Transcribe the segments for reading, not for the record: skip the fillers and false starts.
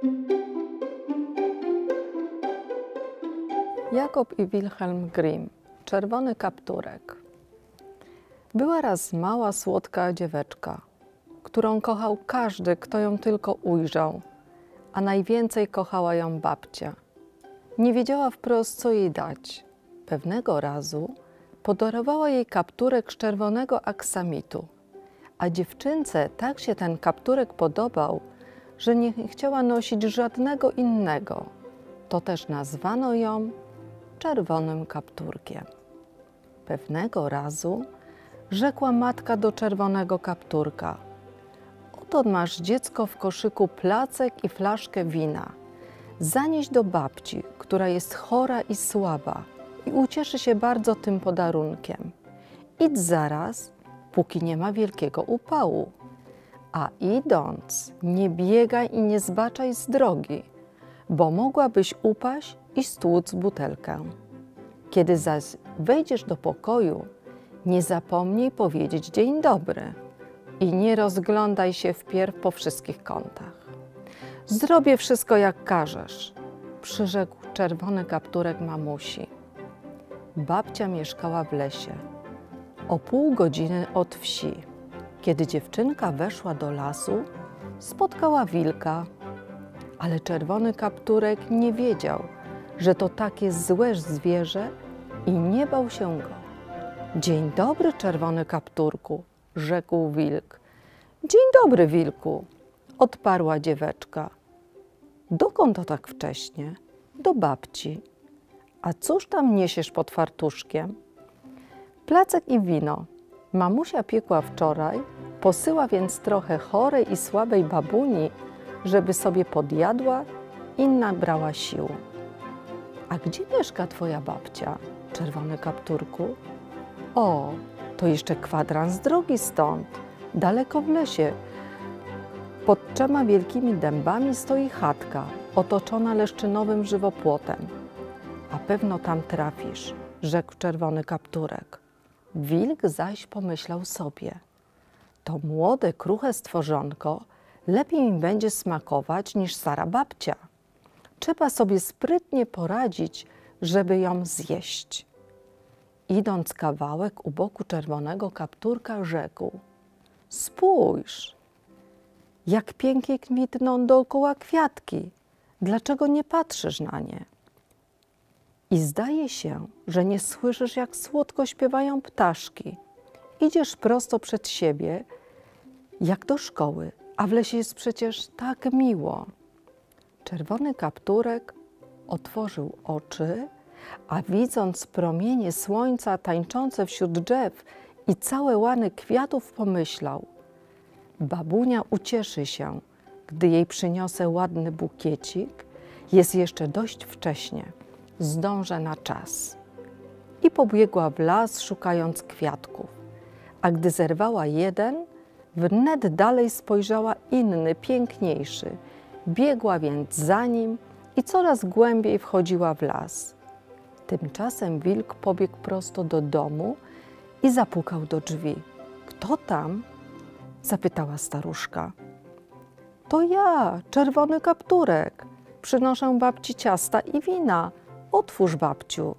Jakob i Wilhelm Grimm. Czerwony kapturek. Była raz mała, słodka dzieweczka, którą kochał każdy, kto ją tylko ujrzał, a najwięcej kochała ją babcia. Nie wiedziała wprost, co jej dać. Pewnego razu podarowała jej kapturek z czerwonego aksamitu, a dziewczynce tak się ten kapturek podobał, że nie chciała nosić żadnego innego. To też nazwano ją czerwonym kapturkiem. Pewnego razu rzekła matka do czerwonego kapturka: oto masz, dziecko, w koszyku placek i flaszkę wina. Zanieś do babci, która jest chora i słaba i ucieszy się bardzo tym podarunkiem. Idź zaraz, póki nie ma wielkiego upału. A idąc, nie biegaj i nie zbaczaj z drogi, bo mogłabyś upaść i stłuc butelkę. Kiedy zaś wejdziesz do pokoju, nie zapomnij powiedzieć dzień dobry i nie rozglądaj się wpierw po wszystkich kątach. Zrobię wszystko, jak każesz, przyrzekł czerwony kapturek mamusi. Babcia mieszkała w lesie, o pół godziny od wsi. Kiedy dziewczynka weszła do lasu, spotkała wilka, ale czerwony kapturek nie wiedział, że to takie złe zwierzę i nie bał się go. Dzień dobry, czerwony kapturku, rzekł wilk. Dzień dobry, wilku, odparła dzieweczka. Dokąd to tak wcześnie? Do babci. A cóż tam niesiesz pod fartuszkiem? Placek i wino. Mamusia piekła wczoraj, posyła więc trochę chorej i słabej babuni, żeby sobie podjadła i nabrała sił. A gdzie mieszka twoja babcia, czerwony kapturku? O, to jeszcze kwadrans drogi stąd, daleko w lesie. Pod 3 wielkimi dębami stoi chatka, otoczona leszczynowym żywopłotem. A pewno tam trafisz, rzekł czerwony kapturek. Wilk zaś pomyślał sobie: to młode, kruche stworzonko lepiej mi będzie smakować niż stara babcia. Trzeba sobie sprytnie poradzić, żeby ją zjeść. Idąc kawałek u boku czerwonego kapturka, rzekł: spójrz, jak pięknie kwitną dookoła kwiatki. Dlaczego nie patrzysz na nie? I zdaje się, że nie słyszysz, jak słodko śpiewają ptaszki. Idziesz prosto przed siebie, jak do szkoły, a w lesie jest przecież tak miło. Czerwony kapturek otworzył oczy, a widząc promienie słońca tańczące wśród drzew i całe łany kwiatów, pomyślał: babunia ucieszy się, gdy jej przyniosę ładny bukiecik. Jest jeszcze dość wcześnie, zdążę na czas. I pobiegła w las, szukając kwiatków. A gdy zerwała jeden, wnet dalej spojrzała inny, piękniejszy. Biegła więc za nim i coraz głębiej wchodziła w las. Tymczasem wilk pobiegł prosto do domu i zapukał do drzwi. Kto tam? Zapytała staruszka. To ja, czerwony kapturek. Przynoszę babci ciasta i wina. Otwórz, babciu.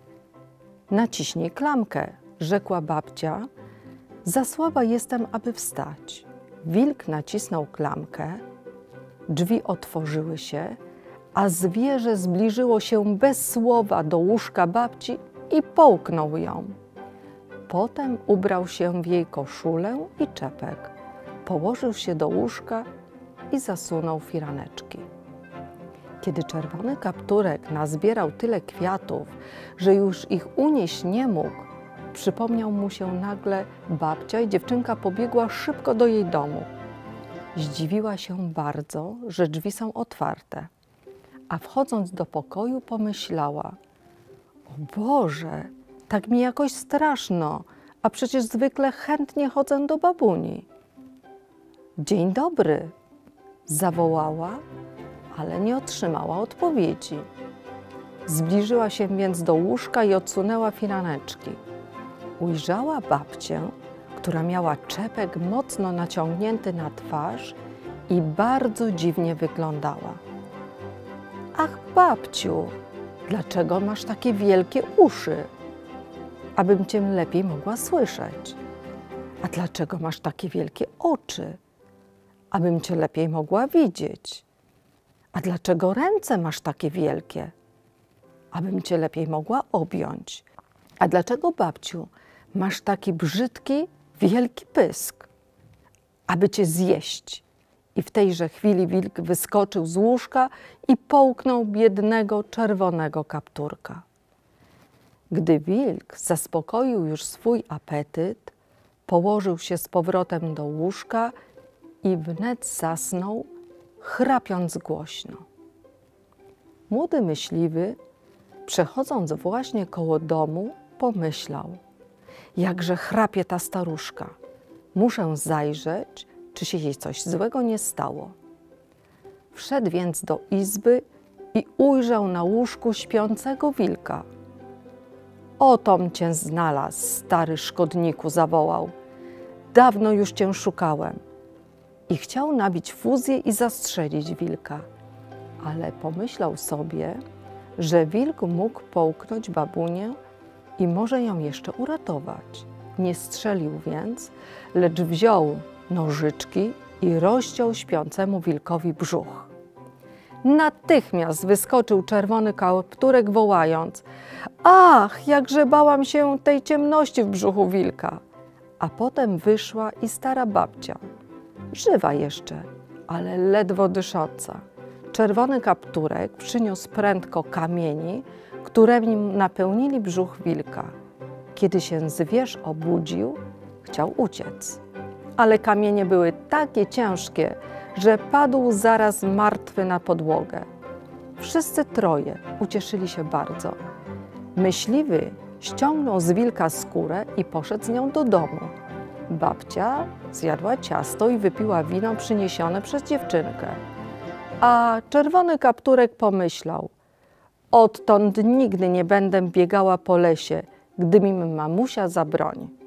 Naciśnij klamkę, rzekła babcia. Za słaba jestem, aby wstać. Wilk nacisnął klamkę, drzwi otworzyły się, a zwierzę zbliżyło się bez słowa do łóżka babci i połknął ją. Potem ubrał się w jej koszulę i czepek, położył się do łóżka i zasunął firaneczki. Kiedy czerwony kapturek nazbierał tyle kwiatów, że już ich unieść nie mógł, przypomniał mu się nagle babcia i dziewczynka pobiegła szybko do jej domu. Zdziwiła się bardzo, że drzwi są otwarte, a wchodząc do pokoju pomyślała: o Boże, tak mi jakoś straszno, a przecież zwykle chętnie chodzę do babuni. Dzień dobry, zawołała, ale nie otrzymała odpowiedzi. Zbliżyła się więc do łóżka i odsunęła firaneczki. Ujrzała babcię, która miała czepek mocno naciągnięty na twarz i bardzo dziwnie wyglądała. Ach, babciu, dlaczego masz takie wielkie uszy? Abym cię lepiej mogła słyszeć. A dlaczego masz takie wielkie oczy? Abym cię lepiej mogła widzieć. A dlaczego ręce masz takie wielkie? Abym cię lepiej mogła objąć. A dlaczego, babciu, masz taki brzydki, wielki pysk? Aby cię zjeść. I w tejże chwili wilk wyskoczył z łóżka i połknął biednego, czerwonego kapturka. Gdy wilk zaspokoił już swój apetyt, położył się z powrotem do łóżka i wnet zasnął, chrapiąc głośno. Młody myśliwy, przechodząc właśnie koło domu, pomyślał: jakże chrapie ta staruszka, muszę zajrzeć, czy się jej coś złego nie stało. Wszedł więc do izby i ujrzał na łóżku śpiącego wilka. Otom cię znalazł, stary szkodniku, zawołał. Dawno już cię szukałem. I chciał nabić fuzję i zastrzelić wilka, ale pomyślał sobie, że wilk mógł połknąć babunię i może ją jeszcze uratować. Nie strzelił więc, lecz wziął nożyczki i rozciął śpiącemu wilkowi brzuch. Natychmiast wyskoczył czerwony kapturek, wołając: ach, jakże bałam się tej ciemności w brzuchu wilka! A potem wyszła i stara babcia, żywa jeszcze, ale ledwo dysząca. Czerwony kapturek przyniósł prędko kamieni, którymi napełnili brzuch wilka. Kiedy się zwierz obudził, chciał uciec. Ale kamienie były takie ciężkie, że padł zaraz martwy na podłogę. Wszyscy troje ucieszyli się bardzo. Myśliwy ściągnął z wilka skórę i poszedł z nią do domu. Babcia zjadła ciasto i wypiła wino przyniesione przez dziewczynkę. A czerwony kapturek pomyślał: odtąd nigdy nie będę biegała po lesie, gdy mi mamusia zabroni.